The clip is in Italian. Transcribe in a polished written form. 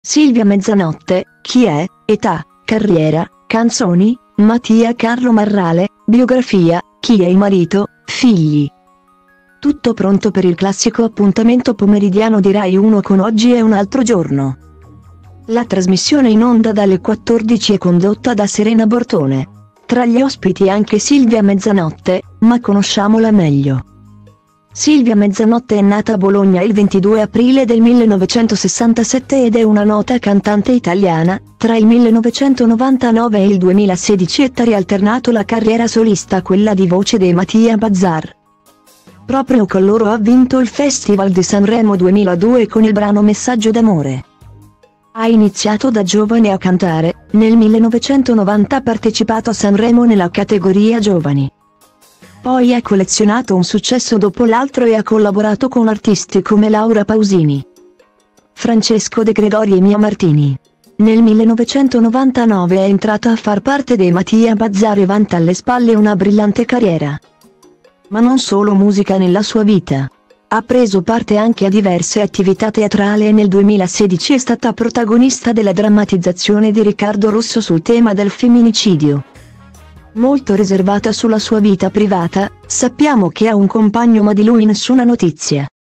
Silvia Mezzanotte, chi è, età, carriera, canzoni, Mattia Carlo Marrale, biografia, chi è il marito, figli. Tutto pronto per il classico appuntamento pomeridiano di Rai 1 con Oggi è un altro giorno. La trasmissione in onda dalle 14 è condotta da Serena Bortone. Tra gli ospiti anche Silvia Mezzanotte, ma conosciamola meglio. Silvia Mezzanotte è nata a Bologna il 22 aprile del 1967 ed è una nota cantante italiana. Tra il 1999 e il 2016 ha alternato la carriera solista a quella di voce dei Mattia Bazar. Proprio con loro ha vinto il Festival di Sanremo 2002 con il brano Messaggio d'amore. Ha iniziato da giovane a cantare. Nel 1990 ha partecipato a Sanremo nella categoria giovani. Poi ha collezionato un successo dopo l'altro e ha collaborato con artisti come Laura Pausini, Francesco De Gregori e Mia Martini. Nel 1999 è entrata a far parte dei Mattia Bazar e vanta alle spalle una brillante carriera. Ma non solo musica nella sua vita. Ha preso parte anche a diverse attività teatrali e nel 2016 è stata protagonista della drammatizzazione di Riccardo Russo sul tema del femminicidio. Molto riservata sulla sua vita privata, sappiamo che ha un compagno ma di lui nessuna notizia.